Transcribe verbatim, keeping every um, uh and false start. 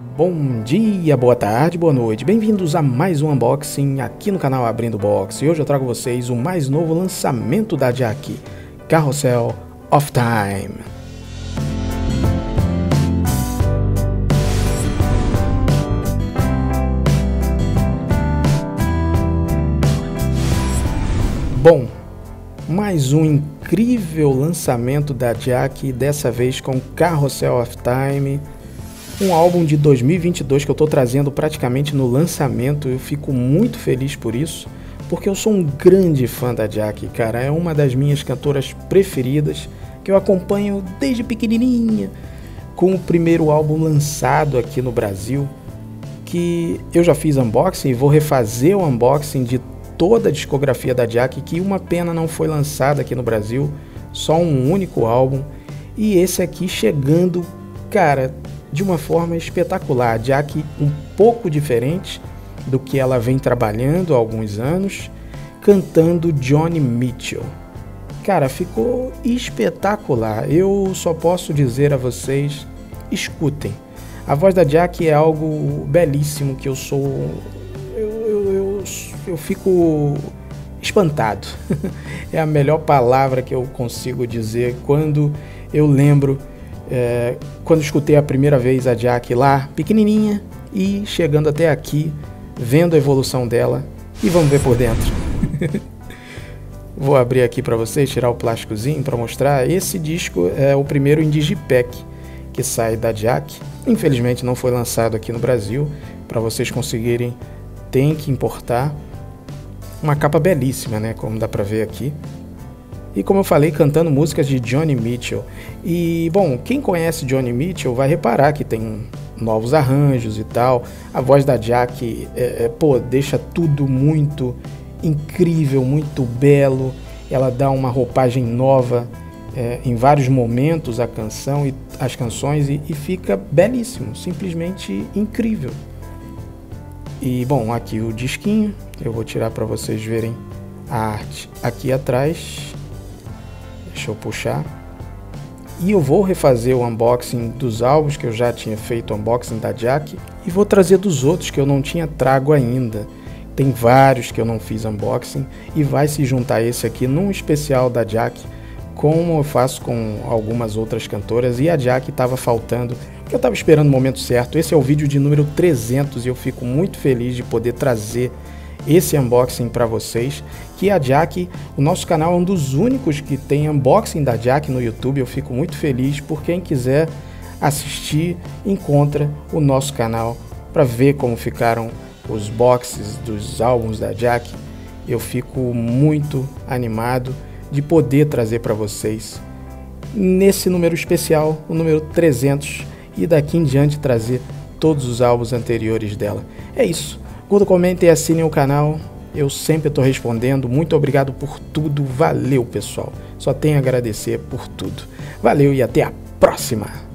Bom dia, boa tarde, boa noite, bem-vindos a mais um unboxing aqui no canal Abrindo Box. E hoje eu trago a vocês o mais novo lançamento da JACKY, Carousel of Time. Bom, mais um incrível lançamento da JACKY, dessa vez com Carousel of Time. Um álbum de dois mil e vinte e dois que eu estou trazendo praticamente no lançamento. Eu fico muito feliz por isso, porque eu sou um grande fã da JACKY, cara. É uma das minhas cantoras preferidas, que eu acompanho desde pequenininha, com o primeiro álbum lançado aqui no Brasil, que eu já fiz unboxing e vou refazer o unboxing de toda a discografia da JACKY, que uma pena não foi lançada aqui no Brasil, só um único álbum. E esse aqui chegando, cara, de uma forma espetacular. A JACKY um pouco diferente do que ela vem trabalhando há alguns anos, cantando Joni Mitchell. Cara, ficou espetacular. Eu só posso dizer a vocês, escutem. A voz da JACKY é algo belíssimo, que eu sou... Eu, eu, eu, eu fico espantado. É a melhor palavra que eu consigo dizer quando eu lembro É, quando escutei a primeira vez a JACKY lá, pequenininha, e chegando até aqui, vendo a evolução dela, e vamos ver por dentro. Vou abrir aqui para vocês, tirar o plásticozinho para mostrar. Esse disco é o primeiro em digipack que sai da JACKY. Infelizmente não foi lançado aqui no Brasil. Para vocês conseguirem, tem que importar. Uma capa belíssima, né, como dá para ver aqui. E como eu falei, cantando músicas de Joni Mitchell. E, bom, quem conhece Joni Mitchell vai reparar que tem novos arranjos e tal. A voz da JACKY, é, é, pô, deixa tudo muito incrível, muito belo. Ela dá uma roupagem nova é, em vários momentos a canção e as canções e, e fica belíssimo, simplesmente incrível. E, bom, aqui o disquinho. Eu vou tirar para vocês verem a arte aqui atrás. Deixa eu puxar. E eu vou refazer o unboxing dos álbuns que eu já tinha feito, o unboxing da JACKY, e vou trazer dos outros que eu não tinha trago ainda. Tem vários que eu não fiz unboxing e vai se juntar esse aqui num especial da JACKY, como eu faço com algumas outras cantoras, e a JACKY estava faltando, porque eu estava esperando o momento certo. Esse é o vídeo de número trezentos e eu fico muito feliz de poder trazer esse unboxing para vocês, que a JACKY, o nosso canal é um dos únicos que tem unboxing da JACKY no YouTube. Eu fico muito feliz. Por quem quiser assistir, encontra o nosso canal para ver como ficaram os boxes dos álbuns da JACKY. Eu fico muito animado de poder trazer para vocês nesse número especial, o número trezentos, e daqui em diante trazer todos os álbuns anteriores dela. É isso. Curta, comente e assine o canal. Eu sempre estou respondendo. Muito obrigado por tudo. Valeu, pessoal. Só tenho a agradecer por tudo. Valeu e até a próxima.